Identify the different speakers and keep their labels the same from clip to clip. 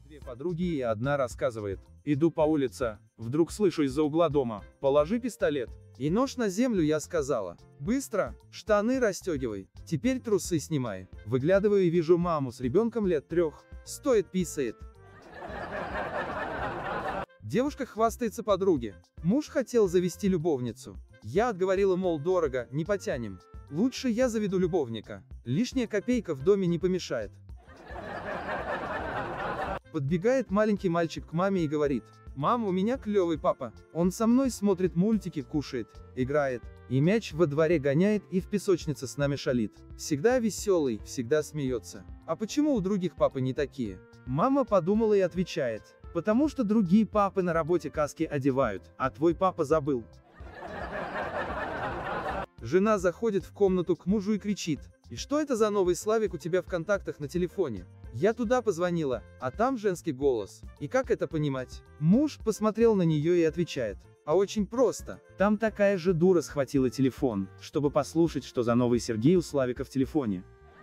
Speaker 1: Две подруги и одна рассказывает. Иду по улице, вдруг слышу из-за угла дома: «Положи пистолет». И нож на землю, я сказала. Быстро, штаны расстегивай, теперь трусы снимай. Выглядываю и вижу маму с ребенком лет 3, стоит писает. Девушка хвастается подруге. Муж хотел завести любовницу. Я отговорила, мол, дорого, не потянем. Лучше я заведу любовника. Лишняя копейка в доме не помешает. Подбегает маленький мальчик к маме и говорит: «Мам, у меня клевый папа. Он со мной смотрит мультики, кушает, играет. И мяч во дворе гоняет и в песочнице с нами шалит. Всегда веселый, всегда смеется. А почему у других папы не такие?» Мама подумала и отвечает: «Потому что другие папы на работе каски одевают, а твой папа забыл». Жена заходит в комнату к мужу и кричит: «И что это за новый Славик у тебя в контактах на телефоне? Я туда позвонила, а там женский голос. И как это понимать?» Муж посмотрел на нее и отвечает: «А очень просто. Там такая же дура схватила телефон, чтобы послушать, что за новый Сергей у Славика в телефоне».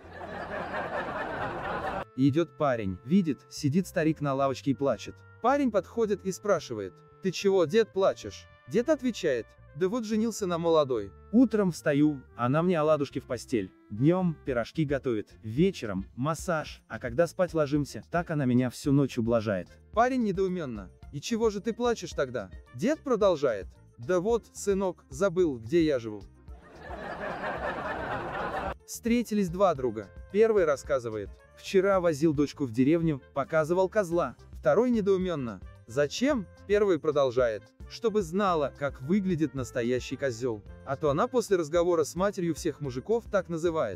Speaker 1: И идет парень, видит, сидит старик на лавочке и плачет. Парень подходит и спрашивает: «Ты чего, дед, плачешь?» Дед отвечает: «Да вот женился на молодой. Утром встаю, она мне оладушки в постель. Днем пирожки готовит, вечером массаж, а когда спать ложимся, так она меня всю ночь ублажает». Парень недоуменно: «И чего же ты плачешь тогда?» Дед продолжает: «Да вот, сынок, забыл, где я живу». Встретились два друга. Первый рассказывает: «Вчера возил дочку в деревню, показывал козла». Второй недоуменно: «Зачем?» Первый продолжает: «Чтобы знала, как выглядит настоящий козел. А то она после разговора с матерью всех мужиков так называет».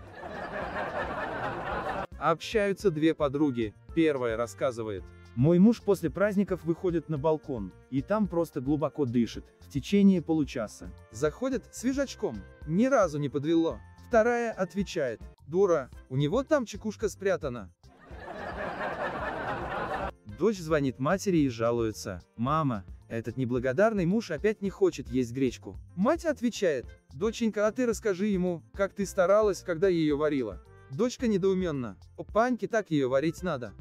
Speaker 1: Общаются две подруги. Первая рассказывает: «Мой муж после праздников выходит на балкон, и там просто глубоко дышит, в течение получаса. Заходит свежачком, ни разу не подвело». Вторая отвечает: «Дура, у него там чекушка спрятана». Дочь звонит матери и жалуется: «Мама, этот неблагодарный муж опять не хочет есть гречку». Мать отвечает: «Доченька, а ты расскажи ему, как ты старалась, когда ее варила». Дочка недоуменно: «Опаньки, так ее варить надо».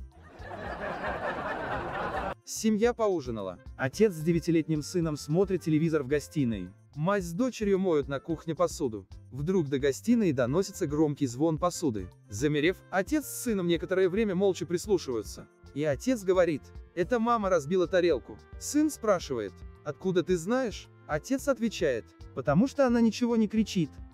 Speaker 1: Семья поужинала. Отец с 9-летним сыном смотрит телевизор в гостиной. Мать с дочерью моют на кухне посуду. Вдруг до гостиной доносится громкий звон посуды. Замерев, отец с сыном некоторое время молча прислушиваются. И отец говорит: «Это мама разбила тарелку». Сын спрашивает: «Откуда ты знаешь?» Отец отвечает: «Потому что она ничего не кричит».